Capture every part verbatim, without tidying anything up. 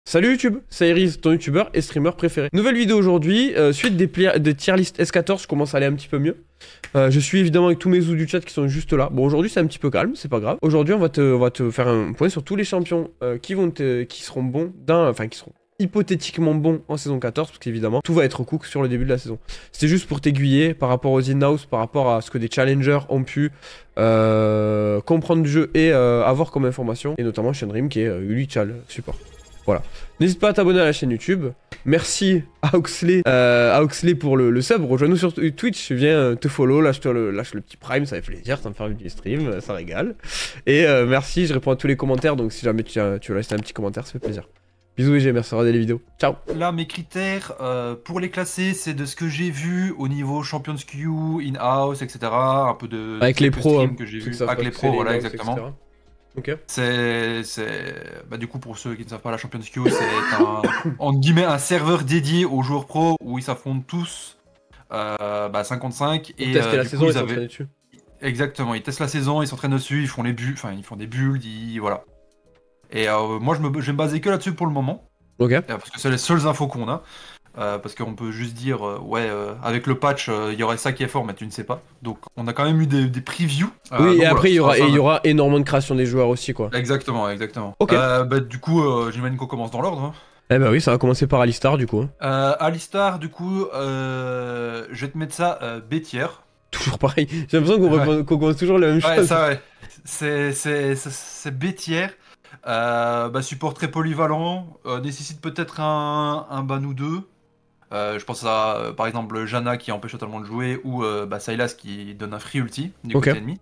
Salut YouTube, c'est Iris, ton youtubeur et streamer préféré. Nouvelle vidéo aujourd'hui, euh, suite des, des tier list S quatorze, je commence à aller un petit peu mieux. Euh, je suis évidemment avec tous mes zoos du chat qui sont juste là. Bon, aujourd'hui c'est un petit peu calme, c'est pas grave. Aujourd'hui on va te, on va te faire un point sur tous les champions euh, qui vont te, qui seront bons d'un, enfin qui seront hypothétiquement bons en saison quatorze, parce qu'évidemment tout va être cook sur le début de la saison. C'était juste pour t'aiguiller par rapport aux in-house, par rapport à ce que des challengers ont pu euh, comprendre du jeu et euh, avoir comme information, et notamment Shenrim qui est euh, Ulichal support. Voilà. N'hésite pas à t'abonner à la chaîne YouTube. Merci à Oxley, euh, à Oxley pour le, le sub. Rejoins-nous sur Twitch. Viens euh, te follow. Lâche, le, lâche le petit prime. Ça fait plaisir. Ça me fait du stream. Ça régale. Et euh, merci. Je réponds à tous les commentaires. Donc si jamais tu, tu veux laisser un petit commentaire, ça fait plaisir. Bisous et j'ai merci de regarder les vidéos. Ciao. Là, mes critères euh, pour les classer, c'est de ce que j'ai vu au niveau Champions Queue, in-house, et cetera. Un peu de. Avec les pros. Hein, que j'ai vu. Avec les pros, voilà, exactement. et cetera. Ok. C'est, bah du coup pour ceux qui ne savent pas, la Champions Queue, c'est un, entre guillemets, un serveur dédié aux joueurs pros où ils s'affrontent tous euh, bah, cinq contre cinq et euh, la du saison, coup, ils avaient... s'entraînent dessus. Exactement, ils testent la saison, ils s'entraînent dessus, ils font les builds, enfin ils font des builds, ils... voilà. Et euh, moi je, me... je vais me baser que là-dessus pour le moment. Ok. Parce que c'est les seules infos qu'on a. Euh, parce qu'on peut juste dire, euh, ouais, euh, avec le patch, il euh, y aurait ça qui est fort, mais tu ne sais pas. Donc, on a quand même eu des, des previews. Euh, oui, et après, il voilà, y, y aura énormément de création des joueurs aussi, quoi. Exactement, exactement. Ok. Euh, bah, du coup, euh, j'imagine qu'on commence dans l'ordre. Hein. Eh bah oui, ça va commencer par Alistar, du coup. Euh, Alistar, du coup, euh, je vais te mettre ça euh, B tiers. Toujours pareil. J'ai l'impression qu'on ouais. qu commence toujours la même ouais, chose. Ça, ouais. C'est B tiers. Euh, bah, support très polyvalent. Euh, nécessite peut-être un, un ban ou deux. Euh, je pense à euh, par exemple Janna qui empêche totalement de jouer ou euh, bah, Sylas qui donne un free ulti du okay. côté ennemi.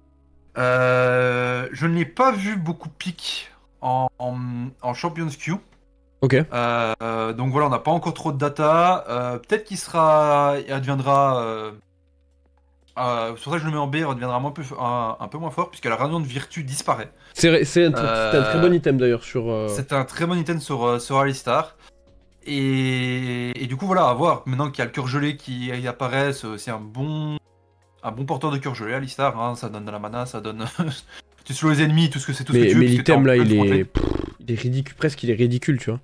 Euh, je ne l'ai pas vu beaucoup pique en, en, en Champions Queue. Ok. Euh, donc voilà, on n'a pas encore trop de data. Euh, Peut-être qu'il sera, il deviendra. Euh, euh, sur ça, je le mets en B, il deviendra un peu, un, un peu moins fort puisque la radiant de vertu disparaît. C'est un, euh, un très bon item d'ailleurs sur. Euh... C'est un très bon item sur sur Alistar. Et, et du coup voilà, à voir. Maintenant qu'il y a le cœur gelé qui apparaît, c'est un bon, un bon porteur de cœur gelé, Alistar. Hein, ça donne de la mana, ça donne. Tu slow les ennemis, tout ce que c'est tout mais, ce que tu mais veux. Mais l'item là, il est... Pff, il est ridicule, presque il est ridicule, tu vois.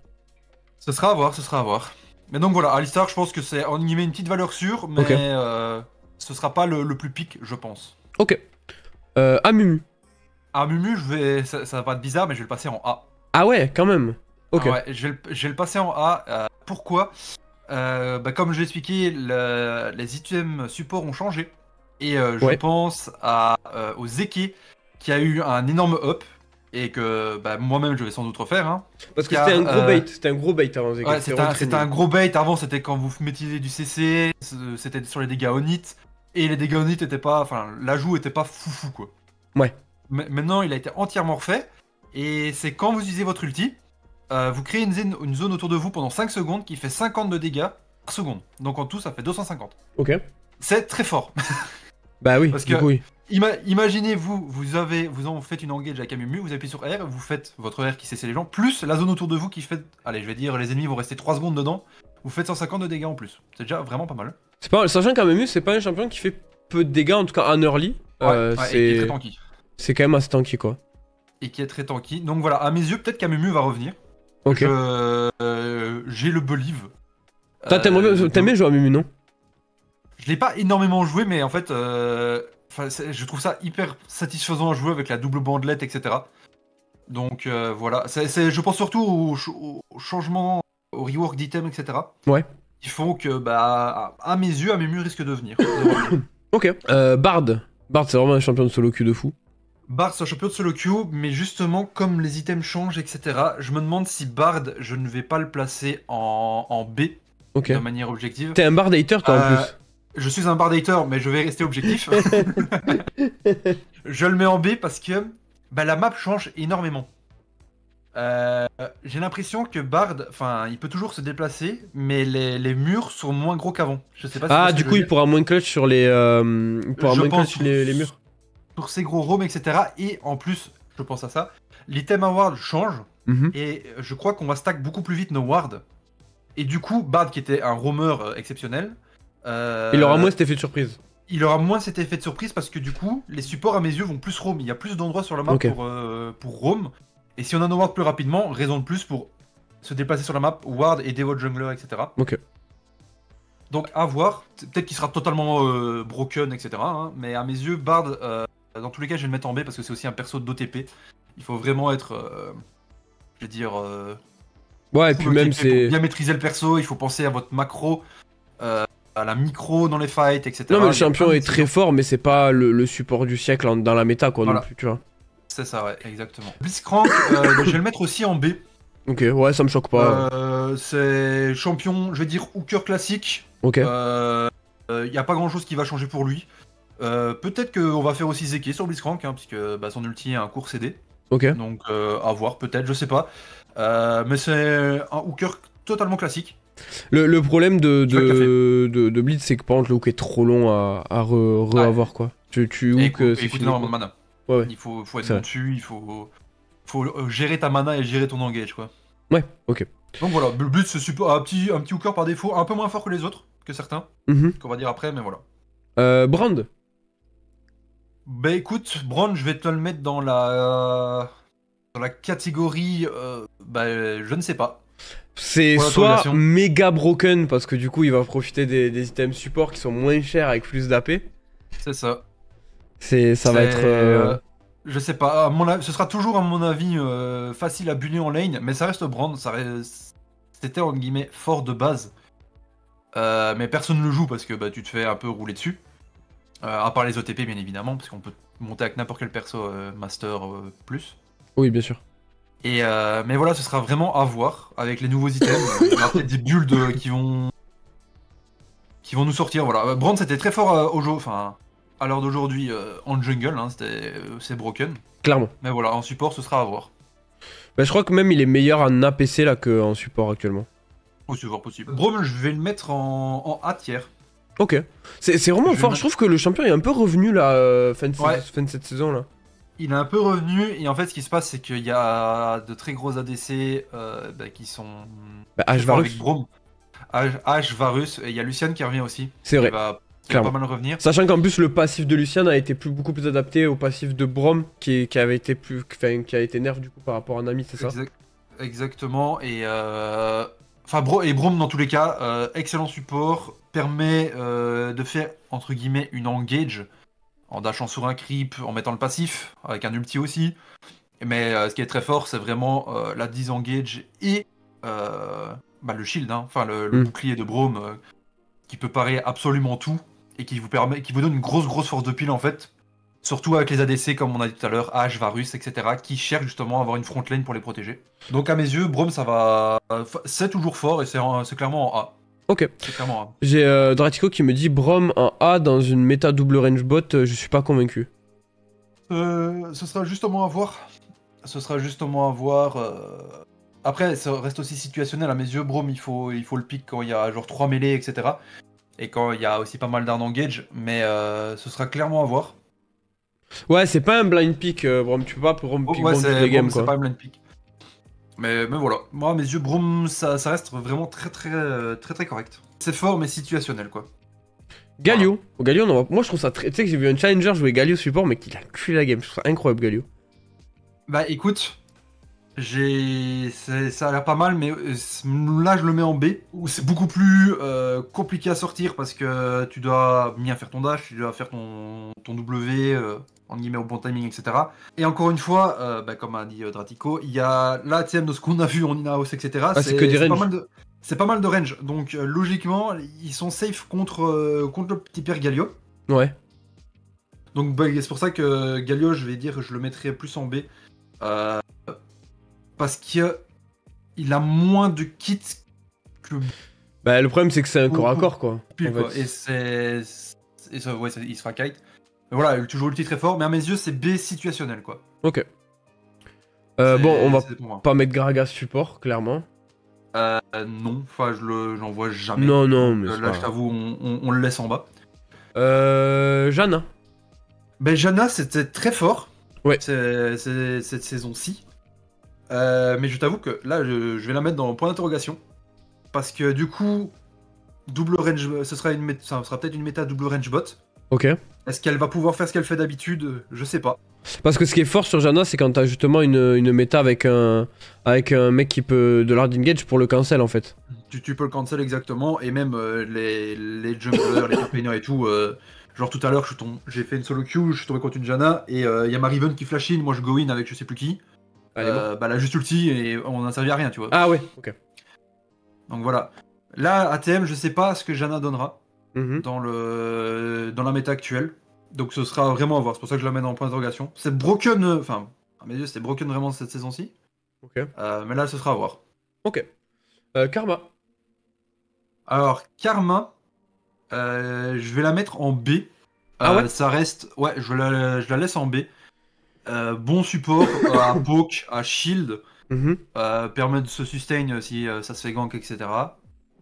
Ce sera à voir, ce sera à voir. Mais donc voilà, Alistar, je pense que c'est en guillemets une petite valeur sûre, mais okay. euh, ce sera pas le, le plus pique, je pense. Ok. Euh, Amumu. Amumu, je vais, ça, ça va pas être bizarre, mais je vais le passer en A. Ah ouais, quand même. Ok. Ah ouais, je vais, le, je vais le passer en A. Euh, pourquoi euh, bah Comme je l'ai expliqué, le, les items support ont changé. Et euh, je ouais. pense à, euh, au Zeke qui a eu un énorme up. Et que bah, moi-même je vais sans doute refaire. Hein, Parce que c'était un gros euh... bait. C'était un gros bait avant Zeke. Ouais, c'était un, un gros bait. Avant, c'était quand vous mettiez du C C. C'était sur les dégâts Onit. Et les dégâts Onit étaient pas. Enfin, l'ajout était pas foufou quoi. Ouais. Mais, maintenant, il a été entièrement refait. Et c'est quand vous utilisez votre ulti. Euh, vous créez une zone, une zone autour de vous pendant cinq secondes qui fait cinquante de dégâts par seconde. Donc en tout, ça fait deux cent cinquante. Ok. C'est très fort. Bah oui, parce que oui. Ima imaginez-vous, vous avez, vous en faites une engage avec Amumu, vous appuyez sur R, vous faites votre R qui cesse les gens, plus la zone autour de vous qui fait, allez, je vais dire, les ennemis vont rester trois secondes dedans, vous faites cent cinquante de dégâts en plus. C'est déjà vraiment pas mal. C'est pas mal, sachant qu'Amumu, c'est pas un champion qui fait peu de dégâts, en tout cas en early. Ouais, euh, ouais, c'est très tanky. C'est quand même assez tanky quoi. Et qui est très tanky. Donc voilà, à mes yeux, peut-être qu'Amumu va revenir. Ok. Euh, euh, J'ai le believe. T'aimes euh, bien jouer à Mumu, non? Je l'ai pas énormément joué, mais en fait, euh, je trouve ça hyper satisfaisant à jouer avec la double bandelette, et cetera. Donc euh, voilà, c est, c est, je pense surtout au, ch au changement, au rework d'items, et cetera. Ouais. Qui font que, bah, à mes yeux, Amumu risque de venir. Ok. Euh, Bard. Bard, c'est vraiment un champion de solo queue de fou. Bard, c'est un champion de solo queue, mais justement, comme les items changent, et cetera, je me demande si Bard, je ne vais pas le placer en, en B, okay. de manière objective. T'es un Bard hater, toi, euh, en plus. Je suis un Bard hater, mais je vais rester objectif. Je le mets en B parce que bah, la map change énormément. Euh, J'ai l'impression que Bard, enfin, il peut toujours se déplacer, mais les, les murs sont moins gros qu'avant. Je sais pas si ah, du coup, il pourra moins clutch sur les, euh, il pourra je moins pense clutch les, les murs. Sur ces gros roams, et cetera. Et en plus, je pense à ça, l'item award change, mm-hmm. et je crois qu'on va stack beaucoup plus vite nos wards. Et du coup, Bard, qui était un roamer euh, exceptionnel, euh, il aura moins cet effet de surprise. Il aura moins cet effet de surprise parce que du coup, les supports à mes yeux vont plus roam. Il y a plus d'endroits sur la map okay. pour, euh, pour roam. Et si on a nos wards plus rapidement, raison de plus pour se déplacer sur la map, ward, aider votre jungler, et cetera. Ok. Donc à voir, peut-être qu'il sera totalement euh, broken, et cetera. Hein, mais à mes yeux, Bard, euh, dans tous les cas, je vais le mettre en B parce que c'est aussi un perso d'O T P. Il faut vraiment être, euh, je vais dire, euh, ouais, et puis même c'est bien maîtriser le perso. Il faut penser à votre macro, euh, à la micro dans les fights, et cetera. Non, mais le champion est très fort, mais c'est pas le, le support du siècle en, dans la méta, quoi, voilà. Non plus, tu vois. C'est ça, ouais, exactement. Blitzcrank, euh, je vais le mettre aussi en B. Ok, ouais, ça me choque pas. Euh, c'est champion, je vais dire hooker classique. Ok. Il euh, n'y euh, a pas grand chose qui va changer pour lui. Euh, Peut-être qu'on va faire aussi Zeke sur Blitzcrank, hein, puisque bah, son ulti est un court C D. Ok. Donc euh, à voir, peut-être, je sais pas. Euh, mais c'est un hooker totalement classique. Le, le problème de, de, de, de Blitz, c'est que par contre, le hook est trop long à, à re-avoir, re quoi. Tu, tu hook, et c'est fini. énormément de mana. Ouais, ouais. Il faut, faut être bon dessus, il faut, faut gérer ta mana et gérer ton engage, quoi. Ouais, ok. Donc voilà, Blitz, c'est un petit, un petit hooker par défaut, un peu moins fort que les autres, que certains, mm-hmm. qu'on va dire après, mais voilà. Euh, Brand. Bah écoute, Brand, je vais te le mettre dans la, dans la catégorie, euh, bah je ne sais pas. C'est soit méga broken parce que du coup il va profiter des, des items support qui sont moins chers avec plus d'A P. C'est ça. C'est, ça va être. Euh... Euh, je sais pas, à mon avis, ce sera toujours à mon avis euh, facile à buner en lane, mais ça reste Brand, ça reste... c'était en guillemets fort de base. Euh, mais personne ne le joue parce que bah, tu te fais un peu rouler dessus. Euh, à part les O T P bien évidemment, parce qu'on peut monter avec n'importe quel perso euh, Master euh, plus. Oui, bien sûr. Et euh, mais voilà, ce sera vraiment à voir avec les nouveaux items. Il y aura peut-être des builds qui vont qui vont nous sortir. Voilà, Brand c'était très fort euh, au jeu, enfin à l'heure d'aujourd'hui euh, en jungle, hein, c'était euh, c'est broken. Clairement. Mais voilà, en support, ce sera à voir. Bah, je crois que même il est meilleur en A P C là qu'en support actuellement. Oh, c'est voir possible. Braum, je vais le mettre en, en A tiers. Ok. C'est vraiment je fort. Je trouve que le champion est un peu revenu là, euh, fin, de ouais. fin de cette saison là. Il est un peu revenu, et en fait, ce qui se passe, c'est qu'il y a de très gros A D C euh, bah, qui sont. Bah, H Varus. Avec Braum. H, H Varus, et il y a Lucian qui revient aussi. C'est vrai. Qui va, qui va pas mal revenir. Sachant qu'en plus, le passif de Lucian a été plus, beaucoup plus adapté au passif de Braum, qui, qui avait été plus. Enfin, qui a été nerf du coup par rapport à Nami, c'est ça exact, Exactement, et. Euh... Enfin, Bro et Braum, dans tous les cas, euh, excellent support, permet euh, de faire, entre guillemets, une engage en dashant sur un creep, en mettant le passif, avec un ulti aussi. Mais euh, ce qui est très fort, c'est vraiment euh, la disengage et euh, bah, le shield, hein, enfin le, le mm. bouclier de Braum, euh, qui peut parer absolument tout, et qui vous, permet, qui vous donne une grosse grosse force de pile en fait. Surtout avec les A D C, comme on a dit tout à l'heure, H, Varus, et cetera, qui cherchent justement à avoir une front lane pour les protéger. Donc à mes yeux, Braum, ça va... c'est toujours fort et c'est clairement en A. Ok. C'est clairement en A. J'ai euh, Dratico qui me dit Braum en A dans une méta double range bot, euh, je suis pas convaincu. Euh, ce sera justement à voir. Ce sera justement à voir... Euh... Après, ça reste aussi situationnel. À mes yeux, Braum, il faut, il faut le pick quand il y a genre trois mêlées, et cetera. Et quand il y a aussi pas mal d'arn engage, mais euh, ce sera clairement à voir. Ouais, c'est pas un blind pick, euh, Braum, tu peux pas Braum pick oh, ouais, c'est game, c'est pas un blind pick. Mais, mais voilà, moi, mes yeux, Braum, ça, ça reste vraiment très très très très, très correct. C'est fort, mais situationnel, quoi. Galio, voilà. Galio, non, moi je trouve ça très... Tu sais que j'ai vu un challenger jouer Galio support, mais qu'il a cuit la game, je trouve ça incroyable, Galio. Bah écoute, j'ai... ça a l'air pas mal, mais là je le mets en B, où c'est beaucoup plus euh, compliqué à sortir, parce que tu dois bien faire ton dash, tu dois faire ton, ton W... Euh... en guillemets au bon timing, et cetera. Et encore une fois, euh, bah, comme a dit euh, Dratico, il y a la T M de ce qu'on a vu en in-house, et cetera. Ah, c'est que des range. C'est pas mal de range, donc euh, logiquement, ils sont safe contre, euh, contre le petit père Galio. Ouais. Donc bah, c'est pour ça que Galio, je vais dire, je le mettrai plus en B. Euh, parce qu'il a moins de kits que... Bah le problème c'est que c'est un corps à corps, quoi. Pile, quoi. Et c'est... Ouais, il se fera kite. Mais voilà, toujours ulti très fort, mais à mes yeux, c'est B situationnel, quoi. Ok. Euh, bon, on va pas mettre Gragas support, clairement. Euh, non, enfin, je l'en vois jamais. Non, non, mais euh, Là, je t'avoue, on, on, on le laisse en bas. Euh... Janna. Ben, Janna, c'était très fort. Ouais. C'est cette saison-ci. Euh, mais je t'avoue que là, je, je vais la mettre dans le point d'interrogation. Parce que du coup, double range, ce sera, une, ça sera peut-être une méta double range bot. Ok. Est-ce qu'elle va pouvoir faire ce qu'elle fait d'habitude? Je sais pas. Parce que ce qui est fort sur Janna, c'est quand t'as justement une, une méta avec un, avec un mec qui peut de l'hard engage pour le cancel en fait. Tu, tu peux le cancel exactement, et même euh, les, les jumblers, les campaigners et tout. Euh, genre tout à l'heure, j'ai fait une solo queue, je suis tombé contre une Janna, et il euh, y a ma Riven qui flash in, moi je go in avec je sais plus qui. Euh, bah elle a juste ulti et on n'a servi à rien, tu vois. Ah ouais, ok. Donc voilà. Là, A T M, je sais pas ce que Janna donnera mm-hmm. dans, le, dans la méta actuelle. Donc ce sera vraiment à voir, c'est pour ça que je la mets en point d'interrogation. C'est broken, enfin, à mes yeux, c'était broken vraiment cette saison-ci. Ok. Euh, mais là, ce sera à voir. Ok. Euh, Karma. Alors, Karma, euh, je vais la mettre en B. Euh, ah ouais ça reste, ouais, je la, je la laisse en B. Euh, bon support à poke, à shield, mm-hmm. euh, permet de se sustain si euh, ça se fait gank, et cetera.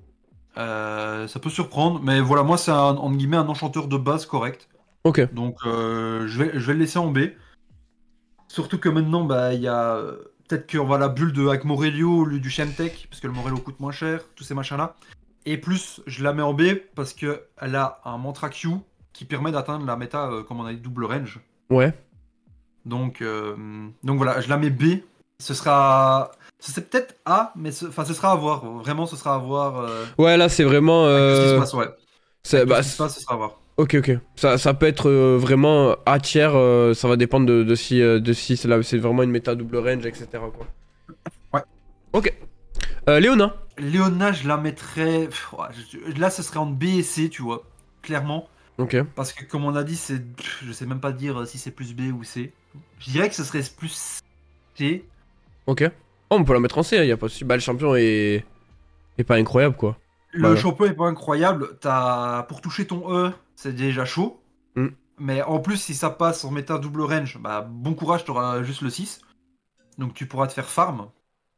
Euh, ça peut surprendre, mais voilà, moi c'est un, entre guillemets un enchanteur de base correct. Ok. Donc euh, je, vais, je vais le laisser en B. Surtout que maintenant, bah, il y a euh, peut-être qu'on va la bulle de avec Morelio au lieu du Shemtech, parce que le Morello coûte moins cher, tous ces machins-là. Et plus, je la mets en B parce qu'elle a un mantra Q qui permet d'atteindre la méta, euh, comme on a dit, double range. Ouais. Donc, euh, donc voilà, je la mets B. Ce sera. C'est peut-être A, mais ce... Enfin, ce sera à voir. Vraiment, ce sera à voir. Euh... Ouais, là, c'est vraiment. Euh... Ce qui se passe, ouais. C'est bah, ce qui se passe, ce sera à voir. Ok, ok. Ça, ça peut être euh, vraiment A tiers, euh, ça va dépendre de, de si, euh, de si c'est, là, c'est vraiment une méta double range, et cetera. Quoi. Ouais. Ok. Euh, Léona. Léona, je la mettrais. Pff, ouais, je... Là, ce serait en B et C, tu vois. Clairement. Ok. Parce que, comme on a dit, c'est. Je sais même pas dire si c'est plus B ou C. Je dirais que ce serait plus C. Ok. Oh, on peut la mettre en C, hein, y a pas de souci. Bah, le champion est. est pas incroyable, quoi. Le voilà. champion est pas incroyable. T'as... Pour toucher ton E, c'est déjà chaud. Mm. Mais en plus, si ça passe en méta double range, bah bon courage, t'auras juste le six. Donc tu pourras te faire farm.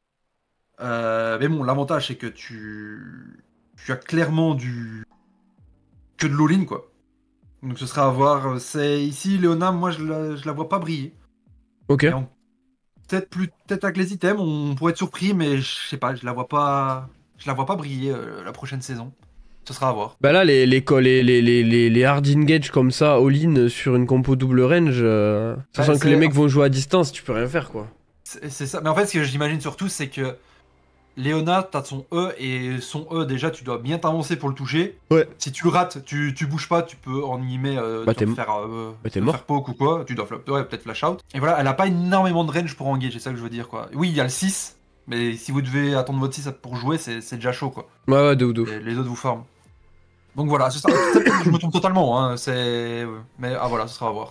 Euh, mais bon, l'avantage, c'est que tu... tu as clairement du. Que de l'all-in, quoi. Donc ce sera à voir. C'est ici, Léona, moi, je la, je la vois pas briller. Ok. En... Peut-être plus, peut-être avec les items, on pourrait être surpris, mais je sais pas, je la vois pas, je la vois pas briller euh, la prochaine saison. Ce sera à voir. Bah là, les, les, les, les, les, les, les hard engage comme ça, all-in sur une compo double range, euh, sachant bah, que les mecs vont jouer à distance, tu peux rien faire, quoi. C'est, c'est ça. Mais en fait, ce que j'imagine surtout, c'est que Léona, t'as son E, et son E, déjà, tu dois bien t'avancer pour le toucher. Ouais. Si tu le rates, tu, tu bouges pas, tu peux, en guillemets, euh, bah, te faire, euh, bah, t'es te mort. faire poke ou quoi. Tu dois ouais, peut-être flash out. Et voilà, elle a pas énormément de range pour engager, c'est ça que je veux dire, quoi. Oui, il y a le six, mais si vous devez attendre votre six pour jouer, c'est, c'est déjà chaud, quoi. Ouais, ouais, de ouf, de ouf. Les, les autres vous forment. Donc voilà, c'est ça. Je me trompe totalement, hein, c'est... Mais ah voilà, ce sera à voir.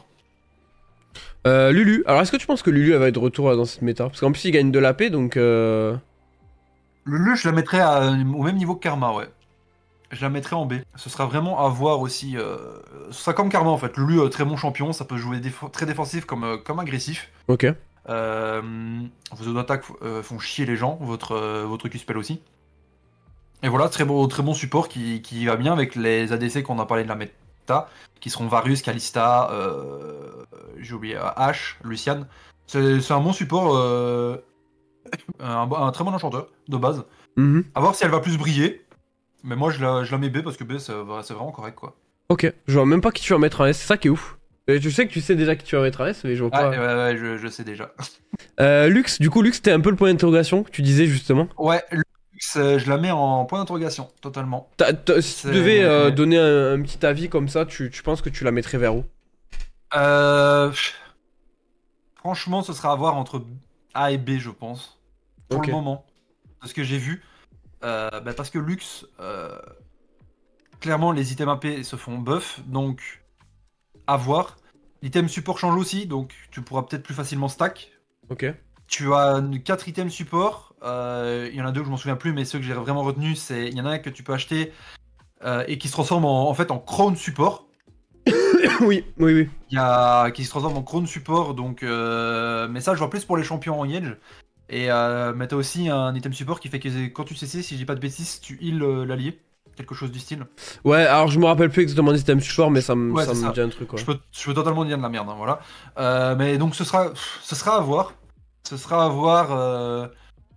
Euh, Lulu. Alors, est-ce que tu penses que Lulu elle va être de retour dans cette méta? Parce qu'en plus, il gagne de la paix, donc... Euh... Lulu, je la mettrais à, au même niveau que Karma, ouais. Je la mettrais en B. Ce sera vraiment à voir aussi. Euh... Ce sera comme Karma, en fait. Lulu, euh, très bon champion, ça peut jouer déf très défensif comme, euh, comme agressif. Ok. Euh... Vos autres attaques euh, font chier les gens, votre, euh, votre Q-spell aussi. Et voilà, très bon, très bon support qui, qui va bien avec les A D C qu'on a parlé de la méta, qui seront Varus, Kalista, euh, j'ai oublié, Ashe, Lucian. C'est un bon support, euh, un, un très bon enchanteur de base. Mm-hmm. À voir si elle va plus briller, mais moi je la, je la mets B parce que B c'est vraiment correct, quoi. Ok, je vois même pas qui tu vas mettre en S, c'est ça qui est ouf. Et tu sais que tu sais déjà qui tu vas mettre en S, mais je vois pas. Ouais, ouais, ouais, je, je sais déjà. euh, Lux, du coup, Lux, c'était un peu le point d'interrogation que tu disais justement. Ouais, je la mets en point d'interrogation, totalement. T'as, t'as, si tu devais euh, donner un, un petit avis comme ça, tu, tu penses que tu la mettrais vers où? Euh... Franchement, ce sera à voir entre A et B, je pense. Pour okay. le moment, de ce que j'ai vu. Euh, bah parce que Lux, euh, clairement, les items A P se font buff, donc à voir. L'item support change aussi, donc tu pourras peut-être plus facilement stack. Ok. Tu as quatre items support. Il euh, y en a deux, je m'en souviens plus, mais ceux que j'ai vraiment retenus, c'est il y en a un que tu peux acheter euh, et qui se transforme en, en fait en crown support. oui, oui, oui. Il y a qui se transforme en crown support, donc euh, mais ça, je vois plus pour les champions en edge. Et euh, mais t'as aussi un item support qui fait que quand tu C C, si je dis pas de bêtises, tu heal euh, l'allié. Quelque chose du style. Ouais, alors je me rappelle plus exactement des items support, mais ça me ouais, dit un truc, quoi. Je peux, je peux totalement dire de la merde, hein, voilà. Euh, mais donc ce sera, ce sera à voir. Ce sera à voir. Euh...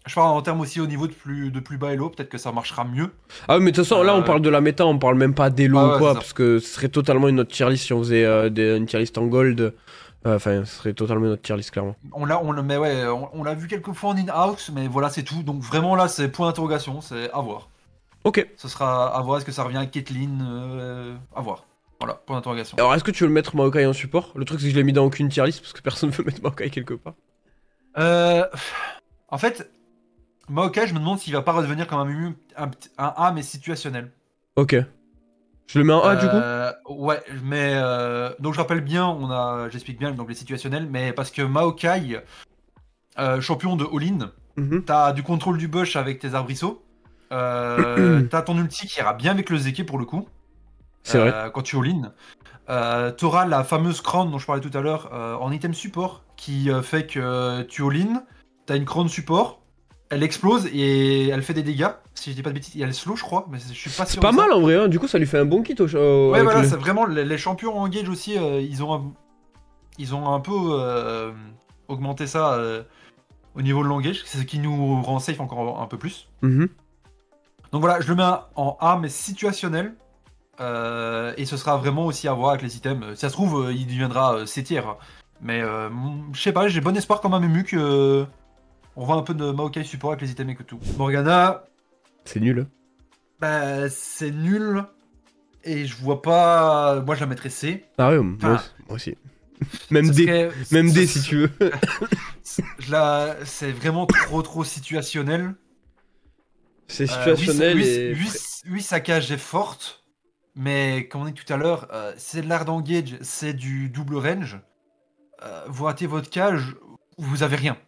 Je parle en termes aussi au niveau de plus, de plus bas elo, peut-être que ça marchera mieux. Ah oui, mais de toute façon, là, on Euh, parle de la méta, on parle même pas d'elo Ah ou ouais, quoi, c'est ça. parce que ce serait totalement une autre tier list si on faisait euh, des- une tier list en gold. Euh, Enfin, ce serait totalement une autre tier list, clairement. On l'a, on le, mais ouais, on, on l'a vu quelques fois en in-out, mais voilà, c'est tout. Donc vraiment là, c'est point d'interrogation, c'est à voir. Ok. Ce sera à voir, est-ce que ça revient à Caitlyn, euh, à voir. Voilà, point d'interrogation. Alors, est-ce que tu veux le mettre Maokai en support? Le truc, c'est que je l'ai mis dans aucune tier list, parce que personne veut mettre Maokai quelque part. Euh, en fait, Maokai, je me demande s'il va pas redevenir comme un, un, un A, mais situationnel. Ok. Je le mets en A, du coup? Euh, ouais, mais euh, donc je rappelle bien, on a, j'explique bien donc les situationnels, mais parce que Maokai, euh, champion de all-in, Mhm. t'as du contrôle du bush avec tes arbrisseaux, euh, t'as ton ulti qui ira bien avec le Zeke pour le coup, C'est vrai. euh, quand tu all-in. Euh, t'auras la fameuse crown dont je parlais tout à l'heure euh, en item support qui euh, fait que tu all-in, t'as une crown support, elle explose et elle fait des dégâts. Si je dis pas de bêtises, il y a le slow, je crois, mais je suis pas sûr. C'est pas de ça. mal en vrai, hein. Du coup, ça lui fait un bon kit au. au- Ouais, avec voilà, le- c'est vraiment les, les champions en engage aussi, euh, ils ont un, ils ont un peu euh, augmenté ça euh, au niveau de l'engage, c'est ce qui nous rend safe encore un peu plus. Mhm. Donc voilà, je le mets en A, mais situationnel. Euh, et ce sera vraiment aussi à voir avec les items. Si ça se trouve, euh, il deviendra euh, C tiers. Mais euh, je sais pas, j'ai bon espoir quand même ému que euh, on voit un peu de Maokai support avec les items et que tout. Morgana, C'est nul. hein. bah, c'est nul. Et je vois pas. Moi, je la mettrais C. Ah ouais, moi, Enfin, aussi- moi aussi. Même Ce D. serait- Même ce- D ce- si tu veux. Je la- C'est vraiment trop trop situationnel. C'est Euh, situationnel oui, et. oui, oui, sa cage est forte, mais comme on dit tout à l'heure, euh, c'est de l'art d'engage, c'est du double range. Euh, vous ratez votre cage, vous avez rien.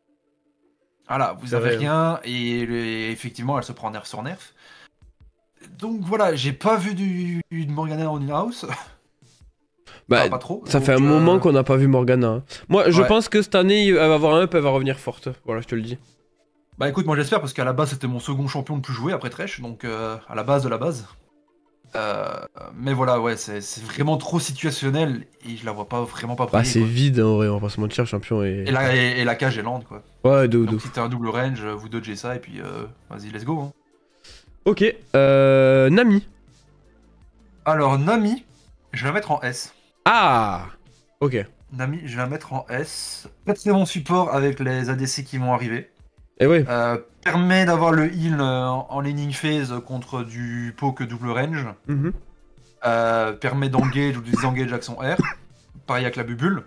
Voilà, vous C'est avez vrai, rien, et, et effectivement, elle se prend nerf sur nerf. Donc voilà, j'ai pas vu du, du Morgana en in-house. Bah, Enfin, pas trop. ça donc, fait un euh, moment qu'on n'a pas vu Morgana. hein. Moi, je Ouais. pense que cette année, elle va avoir un up, elle va revenir forte. Voilà, je te le dis. Bah écoute, moi j'espère, parce qu'à la base, c'était mon second champion le plus joué après Thresh, donc euh, à la base de la base. Euh, mais voilà, ouais, c'est c'est vraiment trop situationnel, et je la vois pas vraiment pas Bah, briller, c'est quoi. vide, en vrai, on va pas se mentir, le champion est. Et la, et, et la cage est lente, quoi. Ouais, de ouf, de Donc ouf. si t'as un double range, vous dodgez ça, et puis euh, vas-y, let's go. Hein. Ok, euh. Nami. Alors, Nami, je vais la mettre en S. Ah. Ok. Nami, je vais la mettre en S. Pas très bon support avec les A D C qui vont arriver. Et ouais. Euh, permet d'avoir le heal euh, en laning phase contre du poke double range. Mhm. Euh, permet d'engage ou de désengage avec son R. Pareil avec la bubule.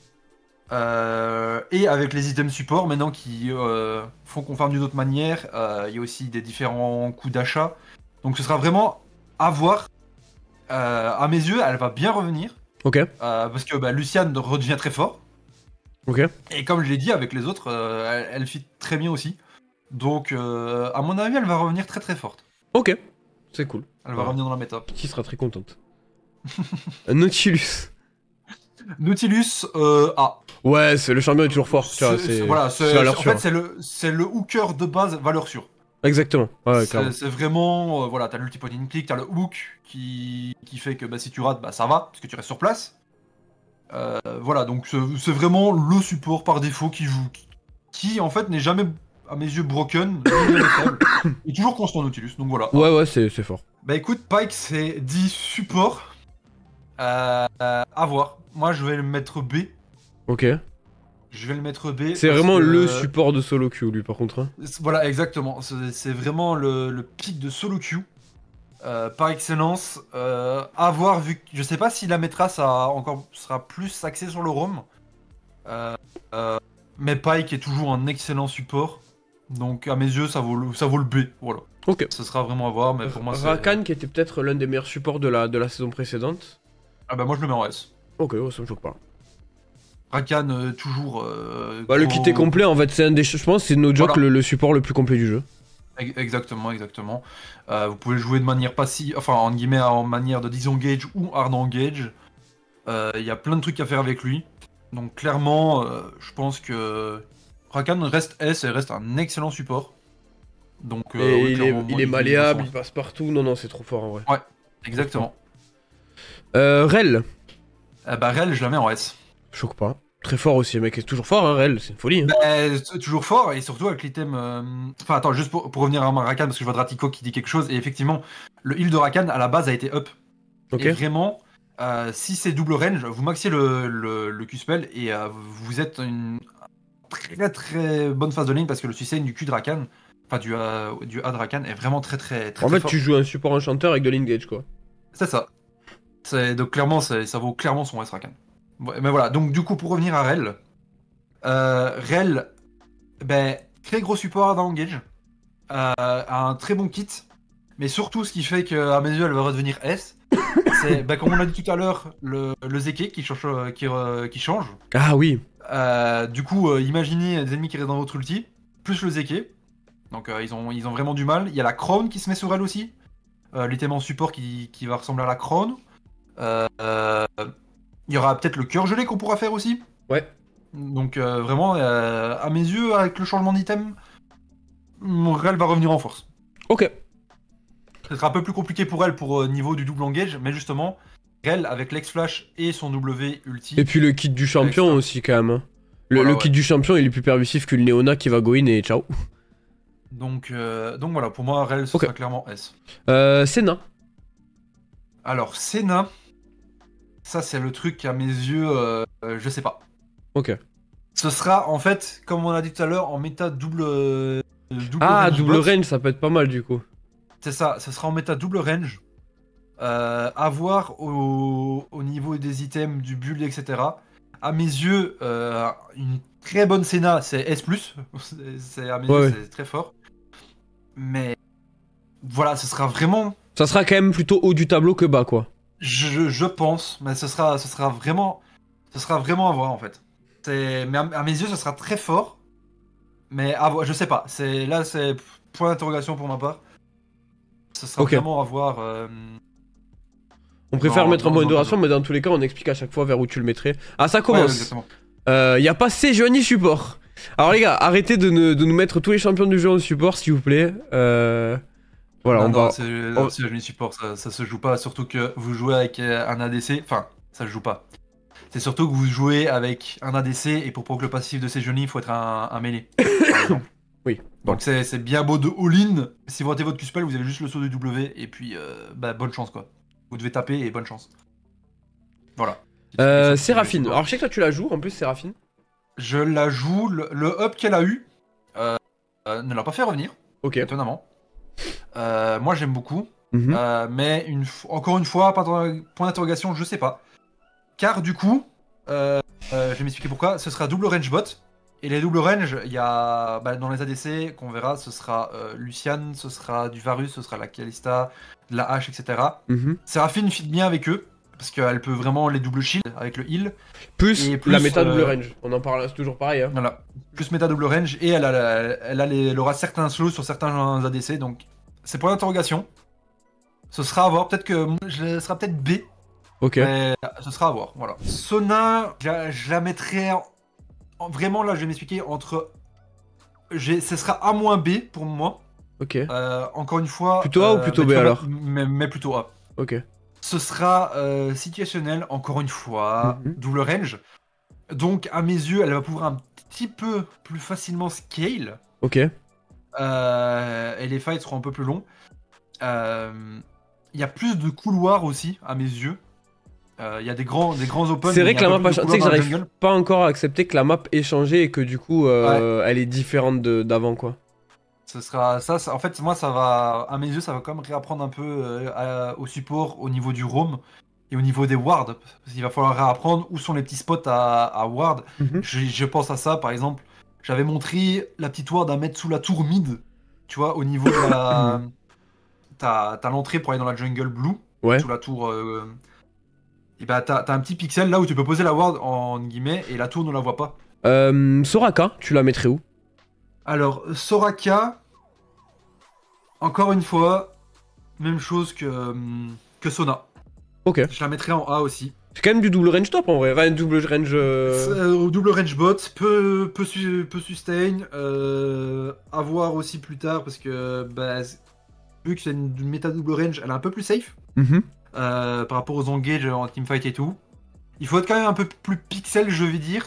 Euh, et avec les items support maintenant qui euh, font qu'on farme d'une autre manière. Euh, Il y a aussi des différents coups d'achat. Donc ce sera vraiment à voir. Euh, à mes yeux, elle va bien revenir. Ok. Euh, parce que bah, Luciane redevient très fort. Ok. Et comme je l'ai dit, avec les autres, euh, elle, elle fit très bien aussi. Donc, euh, à mon avis, elle va revenir très très forte. Ok. C'est cool. Elle va Ouais. revenir dans la méta. Qui sera très contente. Nautilus. Nautilus, euh, A. Ouais, c'est le champion est toujours fort. Tu vois, C'est- c'est. c'est- voilà, c'est c'est- valeur en sûre. fait, c'est le, c'est le hooker de base, valeur sûre. Exactement. Ouais, ouais, clairement. c'est c'est vraiment, euh, voilà, t'as l'ulti point and click, t'as le hook qui, qui fait que bah, si tu rates, bah, ça va, parce que tu restes sur place. Euh, voilà, donc c'est c'est vraiment le support par défaut qui joue, qui, qui, en fait n'est jamais, à mes yeux, broken, ni jamais faible, et toujours constant Nautilus, donc voilà. Ouais, ouais, c'est c'est fort. Bah écoute, Pike c'est dit support, euh, euh, à voir. Moi je vais le mettre B, Ok. je vais le mettre B. C'est parce vraiment que, le euh, support de solo queue, lui, par contre. hein. Voilà, exactement. C'est c'est vraiment le, le pic de solo queue. Euh, par excellence. Euh, à voir, vu que je sais pas si la mettra, ça encore sera plus axé sur le roam. Euh, euh, mais Pike est toujours un excellent support. Donc à mes yeux, ça vaut le, ça vaut le B. Voilà. Ok. Ce sera vraiment à voir, mais pour moi, c'est. Rakan, qui était peut-être l'un des meilleurs supports de la, de la saison précédente. Ah bah moi, je le mets en S. Ok, ouais, ça me choque pas. Rakan, euh, toujours. euh, Bah, le gros- kit est complet, en fait, c'est un des. Je pense que c'est no joke Voilà. le, le support le plus complet du jeu. Ex- Exactement, exactement. Euh, vous pouvez le jouer de manière passive, enfin en guillemets en manière de disengage ou hard engage. Euh, Il y a plein de trucs à faire avec lui. Donc clairement, euh, je pense que Rakan reste S et reste un excellent support. Donc euh, Et oui, il est, clairement, il moi, est malléable, il il passe partout. Non, non, c'est trop fort en vrai. Ouais, exactement. Euh, Rel. Euh, bah Rel, je la mets en S. Choque pas. Très fort aussi, le mec est toujours fort, hein, Rel, c'est une folie. Hein. Bah, c'est toujours fort, et surtout avec l'item... Euh... Enfin, attends, juste pour, pour revenir à Rakan, parce que je vois Dratico qui dit quelque chose, et effectivement, le heal de Rakan, à la base, a été up. Okay. Et vraiment, euh, si c'est double range, vous maxiez le, le, le Q-spell, et euh, vous êtes une très très bonne phase de lane, parce que le sustain du Q de Rakan, enfin du, euh, du A de Rakan, est vraiment très très très En très fait, fort. Tu joues un support enchanteur avec de l'engage, quoi. C'est ça. Donc clairement, ça vaut clairement son S Rakan. Mais voilà, donc du coup, pour revenir à Rel, euh, Rel, ben, très gros support dans Engage, euh, a un très bon kit, mais surtout, ce qui fait qu'à mes yeux, elle va redevenir S, c'est, ben, comme on l'a dit tout à l'heure, le, le Zeke qui change. Qui, euh, qui change. Ah oui. Euh, du coup, euh, imaginez des ennemis qui restent dans votre ulti, plus le Zeke. Donc euh, ils, ont, ils ont vraiment du mal. Il y a la Crown qui se met sur elle aussi, euh, l'item en support qui, qui va ressembler à la Crown. Euh, euh, il y aura peut-être le cœur gelé qu'on pourra faire aussi. Ouais. Donc euh, vraiment, euh, à mes yeux, avec le changement d'item, Rel va revenir en force. Ok. Ce sera un peu plus compliqué pour elle pour euh, niveau du double engage, mais justement, Rel avec l'X-Flash et son W ulti. Et puis le kit du champion aussi quand même. Le, voilà, le kit ouais. du champion il est plus permissif qu'une Leona qui va go in et ciao. Donc, euh, donc voilà, pour moi, Rel, ce okay. sera clairement S. Euh, Senna. Alors, Senna, ça c'est le truc à mes yeux, euh, euh, je sais pas. Ok. Ce sera en fait, comme on a dit tout à l'heure, en méta double, euh, double ah, range. double range, ça peut être pas mal du coup. C'est ça, ce sera en méta double range. Euh, à voir au, au niveau des items, du build, et cetera. À mes yeux, euh, une très bonne Senna, c'est S plus. c'est, à mes ouais, yeux, c'est très fort. Mais voilà, ce sera vraiment... Ça sera quand même plutôt haut du tableau que bas, quoi. Je, je pense, mais ce sera, ce sera vraiment... Ce sera vraiment à voir, en fait. C'est... Mais à, à mes yeux, ce sera très fort. Mais à voir, je sais pas. C'est... Là, c'est point d'interrogation pour ma part. Ce sera okay. vraiment à voir... Euh... On préfère non, mettre non, un point de duration, mais dans tous les cas, on explique à chaque fois vers où tu le mettrais. Ah, ça commence. Il ouais, euh, y a pas Sejuani support. Alors les gars, arrêtez de, ne, de nous mettre tous les champions du jeu en support, s'il vous plaît. Euh... Voilà, non, on non, va... C'est, on... Sejuani support, ça, ça se joue pas. Surtout que vous jouez avec un A D C. Enfin, ça se joue pas. C'est surtout que vous jouez avec un A D C, et pour proc le passif de Sejuani, il faut être un, un mêlé, par exemple. Oui. Donc c'est, c'est bien beau de all-in. Si vous ratez votre Q-spell, vous avez juste le saut du W, et puis euh, bah, bonne chance, quoi. Vous devez taper et bonne chance. Voilà. Euh, Séraphine. Alors je sais que toi tu la joues en plus, Séraphine. Je la joue. Le, le up qu'elle a eu euh, euh, ne l'a pas fait revenir. Ok. Étonnamment. Euh, moi j'aime beaucoup. Mm-hmm. euh, mais une, encore une fois, point d'interrogation, je sais pas. Car du coup, euh, euh, je vais m'expliquer pourquoi. Ce sera double range bot. Et les double range, il y a bah, dans les A D C qu'on verra, ce sera euh, Lucian, ce sera du Varus, ce sera la Kalista, de la hache, et cetera. Mm-hmm. Séraphine fit bien avec eux, parce qu'elle peut vraiment les double shield avec le heal. Plus, et plus la méta double euh, range, on en parle, c'est toujours pareil. Hein. Voilà, plus méta double range, et elle, a, elle, a les, elle aura certains slows sur certains A D C, donc c'est point d'interrogation. Ce sera à voir, peut-être que ce sera peut-être B. Ok. Mais ce sera à voir, voilà. Sona, je, je la mettrais... En... Vraiment, là, je vais m'expliquer entre... J'ai... Ce sera A- B pour moi. Ok. Euh, encore une fois... Plutôt A euh, ou plutôt B alors mais, mais plutôt A. Ok. Ce sera euh, situationnel, encore une fois, mm-hmm. double range. Donc, à mes yeux, elle va pouvoir un petit peu plus facilement scale. Ok. Euh, et les fights seront un peu plus longs. Il euh, y a plus de couloirs aussi, à mes yeux. Il euh, y a des grands, des grands open. C'est vrai que la map a changé. Tu sais que j'arrive pas encore à accepter que la map ait changé et que du coup, euh, ouais. elle est différente de, d'avant, quoi. Ce sera ça, ça. En fait, moi, ça va, à mes yeux, ça va quand même réapprendre un peu euh, à, au support au niveau du roam et au niveau des wards. Parce qu'il va falloir réapprendre où sont les petits spots à, à ward. Mm-hmm. Je, je pense à ça, par exemple. J'avais montré la petite ward à mettre sous la tour mid. Tu vois, au niveau de la. T'as, t'as l'entrée pour aller dans la jungle blue. Ouais. Sous la tour. Euh... Et bah t'as, t'as un petit pixel là où tu peux poser la ward en guillemets et la tour ne la voit pas. Euh, Soraka, tu la mettrais où? Alors Soraka, encore une fois, même chose que, que Sona. Ok. Je la mettrais en A aussi. C'est quand même du double range top en vrai, enfin, double range... Euh... double range bot, peu, peu, su, peu sustain, euh, à voir aussi plus tard parce que bah, vu que c'est une, une méta double range, elle est un peu plus safe. Mm-hmm. Euh, par rapport aux engage en teamfight et tout. Il faut être quand même un peu plus pixel, je vais dire.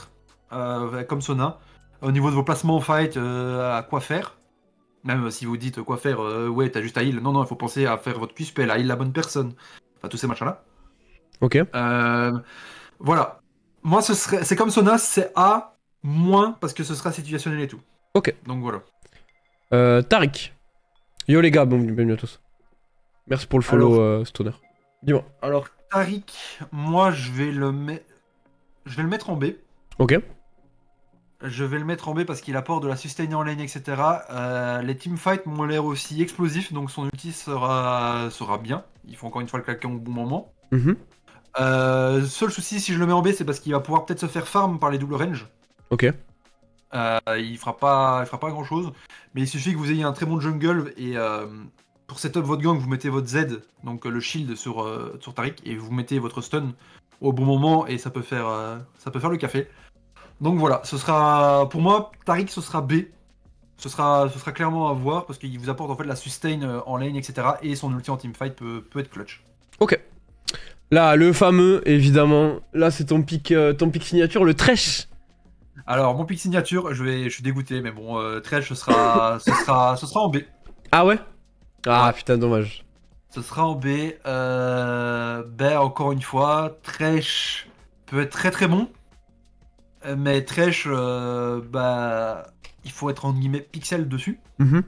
euh, comme Sona. Au niveau de vos placements en fight, euh, à quoi faire. Même si vous dites quoi faire, euh, ouais, t'as juste à heal. Non, non, il faut penser à faire votre Q-spell, à heal la bonne personne. Enfin, tous ces machins-là. Ok. Euh, voilà. Moi, ce serait, c'est comme Sona, c'est A moins parce que ce sera situationnel et tout. Ok. Donc voilà. Euh, Tariq. Yo les gars, bon, bienvenue à tous. Merci pour le follow, Alors, euh, Stoner. Dis-moi. alors Tariq, moi, je vais le mettre, je vais le mettre en B. Ok. Je vais le mettre en B parce qu'il apporte de la sustain en lane, et cetera. Euh, les teamfights m'ont l'air aussi explosifs, donc son ulti sera, sera bien. Il faut encore une fois le claquer au bon moment. Mm-hmm. Euh, seul souci, si je le mets en B, c'est parce qu'il va pouvoir peut-être se faire farm par les double range. Ok. Euh, il fera pas, il fera pas grand chose, mais il suffit que vous ayez un très bon jungle et euh, pour setup votre gang, vous mettez votre Z, donc euh, le shield sur, euh, sur Tariq, et vous mettez votre stun au bon moment et ça peut faire, euh, ça peut faire le café. Donc voilà, ce sera pour moi Tariq, ce sera B. Ce sera, ce sera clairement à voir parce qu'il vous apporte en fait la sustain euh, en lane, et cetera. Et son ulti en teamfight peut, peut être clutch. Ok. Là, le fameux, évidemment. Là, c'est ton pic, euh, ton pic signature, le Thresh. Alors mon pick signature, je vais, je suis dégoûté, mais bon, euh, Thresh, ce sera, ce sera, ce sera en B. Ah ouais. Ah Ouais. putain, dommage. Ce sera en B. Euh, ben encore une fois, Thresh peut être très très bon, mais Thresh, euh, bah, il faut être en guillemets pixel dessus. Mm-hmm.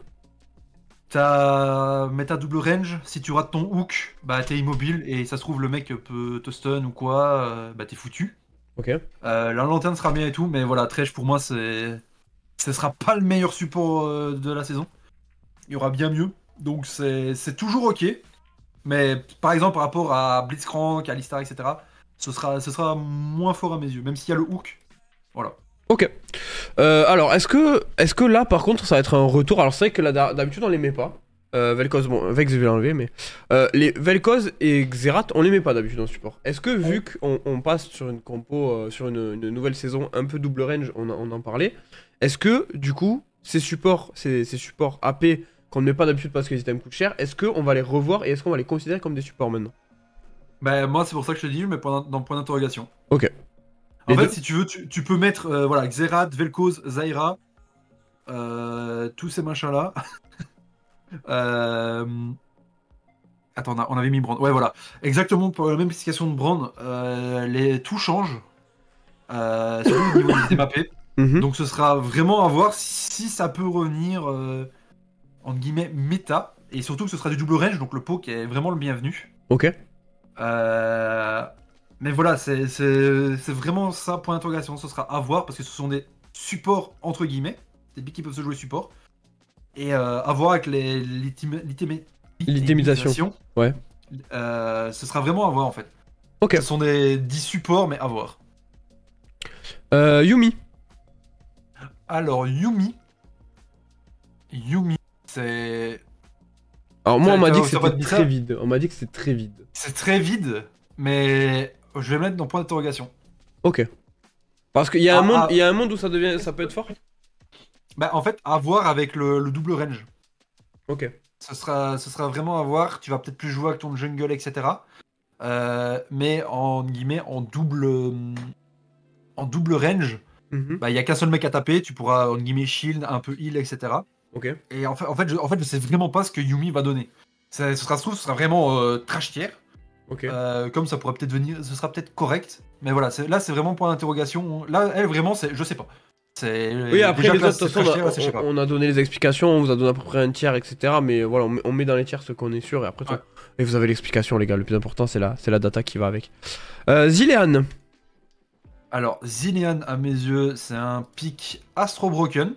T'as mais t'as double range, si tu rates ton hook, bah t'es immobile et ça se trouve le mec peut te stun ou quoi, euh, bah t'es foutu. Ok. Euh, la lanterne sera bien et tout, mais voilà, Thresh pour moi c'est, ce sera pas le meilleur support euh, de la saison. Il y aura bien mieux, donc c'est c'est toujours ok. Mais par exemple par rapport à Blitzcrank, Alistar, et cetera, ce sera ce sera moins fort à mes yeux, même s'il y a le hook. Voilà. Ok. Euh, alors, est-ce que, est-ce que là, par contre, ça va être un retour? Alors, c'est vrai que là, d'habitude, on les met pas. Euh, Vel'Koz, bon, Vex, je vais l'enlever, mais. Euh, les Vel'Koz et Xerath, on les met pas d'habitude en support. Est-ce que, vu qu'on on passe sur une compo, euh, sur une, une nouvelle saison un peu double range, on, a- on en parlait, est-ce que, du coup, ces supports, ces, ces supports A P qu'on ne met pas d'habitude parce que les items coûtent cher, est-ce qu'on va les revoir et est-ce qu'on va les considérer comme des supports maintenant? Bah moi c'est pour ça que je te dis, je mets point d'in- dans point d'interrogation. Ok. En Les fait, deux. si tu veux, tu, tu peux mettre euh, voilà, Xerath, Vel'Koz, Zyra, euh, tous ces machins-là. euh... Attends, on, a- on avait mis Brand. Ouais, voilà. Exactement pour la même explication de Brand, euh, les... tout change. Euh, surtout au niveau des M A P. Mhm. Donc ce sera vraiment à voir si ça peut revenir, euh, entre guillemets, méta. Et surtout que ce sera du double range, donc le poke est vraiment le bienvenu. Ok. Euh, Mais voilà, c'est c'est- c'est vraiment ça, point d'interrogation. Ce sera à voir parce que ce sont des supports entre guillemets, des billes qui peuvent se jouer support. Et euh, à voir avec les l'itim- l'itim- L'itemisation. Ouais. euh, ce sera vraiment à voir en fait. Ok. Ce sont des dix supports, mais à voir. Euh, Yumi. Alors, Yumi. Yumi, c'est. Alors, moi, on m'a Ça- dit que ça va c'était te dire très ça vide. On m'a dit que c'était très vide. C'est très vide, mais je vais le mettre dans point d'interrogation. Ok. Parce qu'il y, a un Ah, monde- ah. il y a un monde où ça, devient, ça peut être fort. Bah, en fait, à voir avec le, le double range. Ok. Ce sera, ce sera vraiment à voir. Tu vas peut-être plus jouer avec ton jungle, et cetera. Euh, mais en guillemets, en double, euh, en double range, Mhm. bah, il y a qu'un seul mec à taper. Tu pourras en guillemets shield, un peu heal, et cetera. Ok. Et en fait, en fait, je, en fait, je sais vraiment pas ce que Yumi va donner. Ça, ce sera, ce sera vraiment euh, trash tier. Ok. Euh, comme ça pourrait peut-être venir, ce sera peut-être correct. Mais voilà, c'est- là c'est vraiment point d'interrogation. Là, elle vraiment, c'est, je sais pas. C'est Oui, après déjà les que là, autres, de toute c'est façon, trash tier, on, là, c'est je sais a- pas. on a donné les explications, on vous a donné à peu près un tiers, et cetera. Mais voilà, on met, on met dans les tiers ce qu'on est sûr, et après, tout- Ouais. et vous avez l'explication, les gars. Le plus important, c'est la, c'est la data qui va avec. Euh, Zilean. Alors, Zilean, à mes yeux, c'est un pick Astro Broken.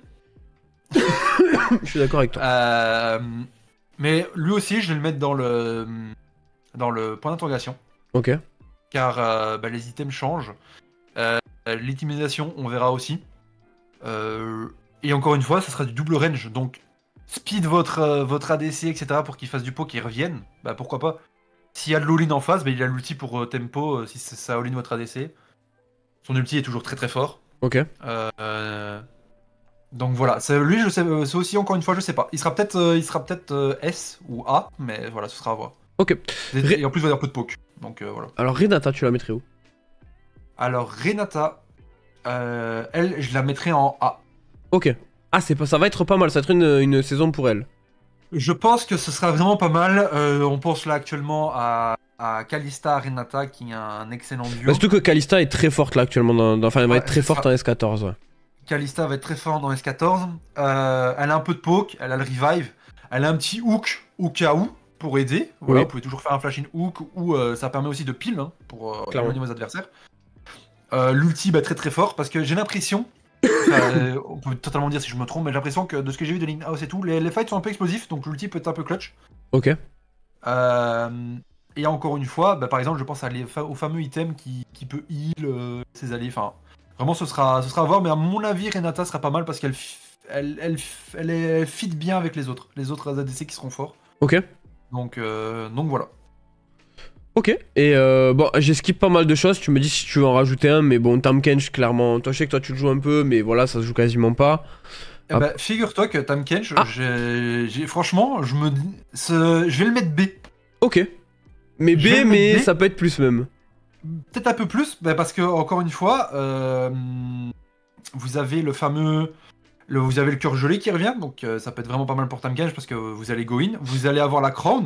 Je suis d'accord avec toi. Euh, mais lui aussi, je vais le mettre dans le, dans le point d'interrogation. Ok. Car euh, bah, les items changent. Euh, L'itimisation, on verra aussi. Euh, et encore une fois, ça sera du double range. Donc, speed votre, euh, votre A D C, et cetera pour qu'il fasse du poke et revienne. Bah pourquoi pas. S'il y a de l'all-in en face, bah, il a l'ulti pour euh, tempo euh, si c'est- ça all-in votre A D C. Son ulti est toujours très très fort. Ok. Euh, Donc voilà, c'est- lui, je sais, euh, c'est aussi encore une fois, je sais pas. Il sera peut-être, euh, il sera peut-être euh, S ou A, mais voilà, ce sera à voir. Ok. Et, Ré- et en plus, il va y avoir peu de poke. Donc euh, voilà. Alors, Renata, tu la mettrais où? Alors Renata, euh, elle, je la mettrais en A. Ok. Ah, c'est pas, ça va être pas mal, ça va être une, une saison pour elle. Je pense que ce sera vraiment pas mal. Euh, on pense là actuellement à, à Kalista Renata qui a un excellent duo. Bah, surtout que Kalista est très forte là actuellement, dans, dans, enfin elle va Ouais, être très forte ça. en S quatorze. Ouais. Kalista va être très forte dans S quatorze. Euh, elle a un peu de poke, elle a le revive, elle a un petit hook au cas où pour aider. Voilà, Oui. vous pouvez toujours faire un flash in hook ou euh, ça permet aussi de pile hein, pour euh, éloigner vos adversaires. Euh, L'ulti bah, très très fort parce que j'ai l'impression, euh, on peut totalement dire si je me trompe, mais j'ai l'impression que de ce que j'ai vu de Link House et tout, les, les fights sont un peu explosifs donc l'ulti peut être un peu clutch. Ok. Euh, et encore une fois, bah, par exemple, je pense à les, au fameux item qui, qui peut heal euh, ses alliés. Enfin, vraiment, ce sera, ce sera à voir. Mais à mon avis, Renata sera pas mal parce qu'elle elle, elle, elle, elle fit bien avec les autres, les autres A D C qui seront forts. Ok. Donc, euh, donc voilà. Ok. Et euh, bon, j'ai skip pas mal de choses. Tu me dis si tu veux en rajouter un, mais bon, Tahm Kench, clairement. Toi, je sais que toi, tu le joues un peu, mais voilà, ça se joue quasiment pas. Eh bah, figure-toi que Tahm Kench, ah. j'ai, franchement, je me dis, ce, je vais le mettre B. Ok. Mais B, mais B. Ça peut être plus même. Peut-être un peu plus, bah parce que encore une fois, euh, vous avez le fameux, le, vous avez le cœur gelé qui revient, donc euh, ça peut être vraiment pas mal pour Tahm Kench parce que vous allez go in. Vous allez avoir la crown,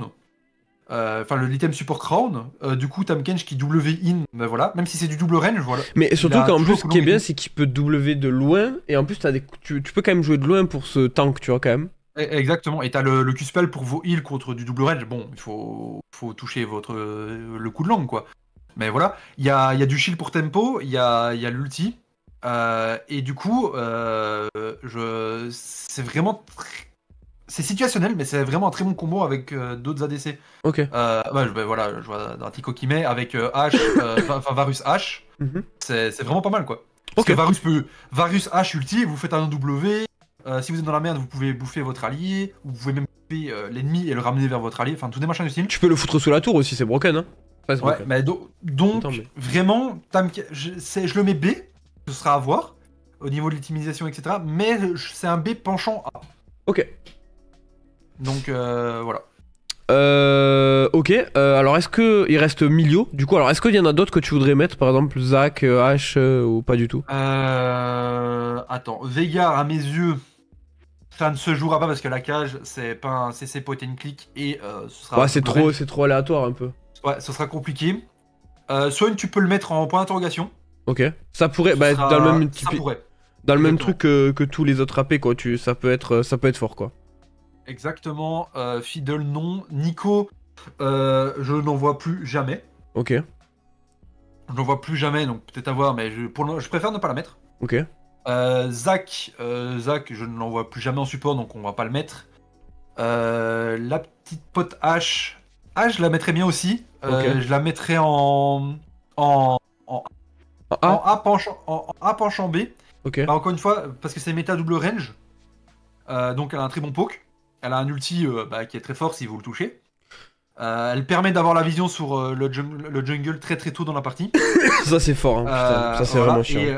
enfin euh, l'item support crown. Euh, du coup, Tahm Kench qui W in, ben voilà, même si c'est du double range, voilà. Mais surtout qu'en plus, ce qui est bien, c'est qu'il peut W de loin et en plus, as des, tu, tu peux quand même jouer de loin pour ce tank, tu vois quand même. Exactement, et t'as le, le Q-spell pour vos heals contre du double range. Bon, il faut, faut toucher votre, le coup de langue, quoi. Mais voilà, il y a, y a du shield pour tempo, il y a, y a l'ulti. Euh, et du coup, euh, je... c'est vraiment... Tr... C'est situationnel, mais c'est vraiment un très bon combo avec euh, d'autres A D C. Ok. Euh, ouais, ben voilà, je vois Dratico qui met avec euh, H, enfin euh, Varus H. Mm-hmm. C'est vraiment pas mal, quoi. Parce okay. que Varus peut... Varus H ulti, vous faites un W... Euh, si vous êtes dans la merde, vous pouvez bouffer votre allié, ou vous pouvez même bouffer euh, l'ennemi et le ramener vers votre allié, enfin tous des machins du style. Tu peux le foutre sous la tour aussi, c'est broken, hein. Ouais, broken. Mais do donc, Attends, mais... vraiment, je, je le mets B, ce sera à voir, au niveau de l'optimisation, et cetera. Mais c'est un B penchant A. Ok. Donc, euh, voilà. Euh, ok, euh, alors est-ce que il reste Milio du coup, alors est-ce qu'il y en a d'autres que tu voudrais mettre, par exemple Zac, euh, H, euh, ou pas du tout? Euh... Attends, Veigar à mes yeux... Ça ne se jouera pas parce que la cage, c'est pas un C C point and click et euh, ce sera... Ouais, c'est trop, c'est trop aléatoire un peu. Ouais, ce sera compliqué. Euh, Swain, tu peux le mettre en point d'interrogation. Ok. Ça pourrait, bah, sera... dans le même type... Ça pourrait. Dans le Exactement. même truc que, que tous les autres A P, quoi. Tu, ça peut être, ça peut être fort, quoi. Exactement. Euh, Fiddle, non. Nico, euh, je n'en vois plus jamais. Ok. Je n'en vois plus jamais, donc peut-être à voir, mais je, pour le... je préfère ne pas la mettre. Ok. Euh, Zac, euh, Zac, je ne l'envoie plus jamais en support, donc on va pas le mettre. Euh, la petite pote H, H, je la mettrais bien aussi. Euh, okay. Je la mettrais en en en, en A, en A penchant en, en A penchant B. Ok. Bah, encore une fois, parce que c'est méta double range, euh, donc elle a un très bon poke. Elle a un ulti euh, bah, qui est très fort si vous le touchez. Euh, elle permet d'avoir la vision sur euh, le, jungle, le jungle très très tôt dans la partie. Ça c'est fort, hein, putain. Ça c'est voilà. Vraiment chiant. Et,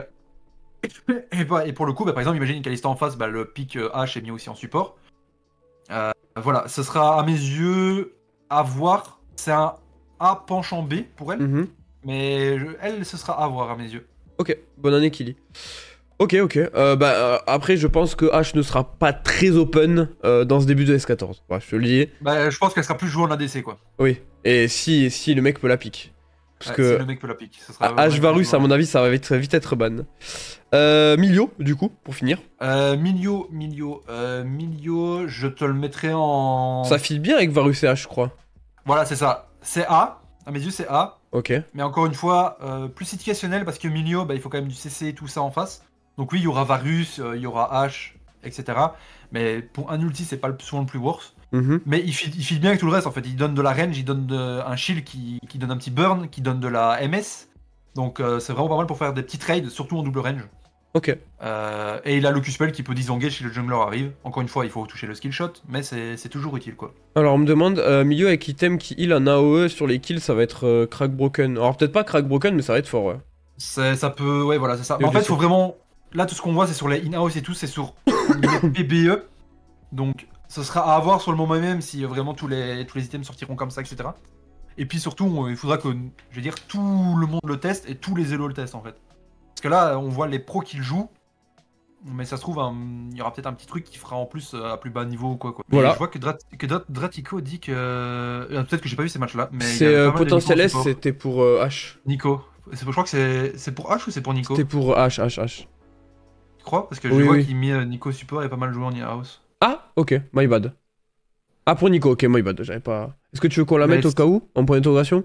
Et, et pour le coup, bah, par exemple, imagine Kalista en face, bah, le pic H est mis aussi en support. Euh, voilà, ce sera à mes yeux à voir. C'est un A penchant B pour elle, mm-hmm. mais je, elle, ce sera à voir à mes yeux. Ok, bonne année Kili. Ok, ok. Euh, bah, euh, après, je pense que H ne sera pas très open euh, dans ce début de S quatorze. Bah, je te le dis. Bah, je pense qu'elle sera plus jouée en A D C, quoi. Oui, et si, si le mec peut la pique. Parce ouais, que si le mec peut la pique. Ce sera H Varus, à mon avis, ça va vite, vite être ban. Euh, Milio, du coup, pour finir. Euh, Milio, Milio, euh, Milio, je te le mettrai en... Ça file bien avec Varus et H, je crois. Voilà, c'est ça. C'est A, à mes yeux, c'est A. Ok. Mais encore une fois, euh, plus situationnel, parce que Milio, bah, il faut quand même du C C et tout ça en face. Donc oui, il y aura Varus, euh, il y aura H, et cetera. Mais pour un ulti, c'est pas souvent le plus worse. Mm-hmm. Mais il file, il file bien avec tout le reste, en fait. Il donne de la range, il donne de, un shield qui, qui donne un petit burn, qui donne de la M S. Donc euh, c'est vraiment pas mal pour faire des petits trades, surtout en double range. Ok. Euh, et il a le Q-spell qui peut disengage si le jungler arrive. Encore une fois, il faut toucher le skill shot, mais c'est toujours utile, quoi. Alors on me demande, euh, milieu avec item qui heal en A O E sur les kills, ça va être euh, crack broken. Alors peut-être pas crack broken, mais ça va être fort, ouais. Ça peut, ouais, voilà, c'est ça. Mais en fait, il faut vraiment... Là, tout ce qu'on voit, c'est sur les in-house et tout, c'est sur P B E. Donc, ce sera à avoir sur le moment même si vraiment tous les, tous les items sortiront comme ça, et cetera. Et puis surtout, il faudra que, je veux dire, tout le monde le teste et tous les élos le testent, en fait. Parce que là, on voit les pros qui le jouent. Mais ça se trouve, un... il y aura peut-être un petit truc qui fera en plus à plus bas niveau ou quoi. quoi. Voilà. Je vois que, Drat... que Drat... Dratico dit que. Euh, Peut-être que j'ai pas vu ces matchs-là. C'est euh, potentiel S, c'était pour euh, H. Nico. Je crois que c'est pour H ou c'est pour Nico? C'était pour H, H, H. Tu crois? Parce que je oui, vois oui. qu'il met euh, Nico support et pas mal joué en in-house. Ah, ok, my bad. Ah, pour Nico, ok, my bad, j'avais pas. Est-ce que tu veux qu'on la mette au cas où, en point d'interrogation?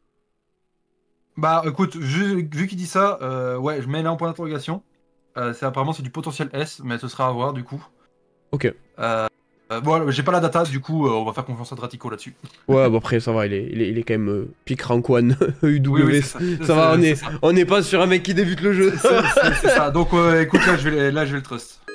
Bah écoute, vu, vu qu'il dit ça, euh, ouais, je mets là en point d'interrogation. Euh, c'est apparemment c'est du potentiel S, mais ce sera à voir du coup. Ok. Euh, euh, bon, j'ai pas la data, du coup, euh, on va faire confiance à Dratico là-dessus. Ouais, bon après ça va, il est, il est, il est quand même euh, pick rank one E W. Oui, oui, ça, ça va, on est, ça. on n'est pas sur un mec qui débute le jeu. C'est ça. Donc euh, écoute, là je vais, là je vais le trust.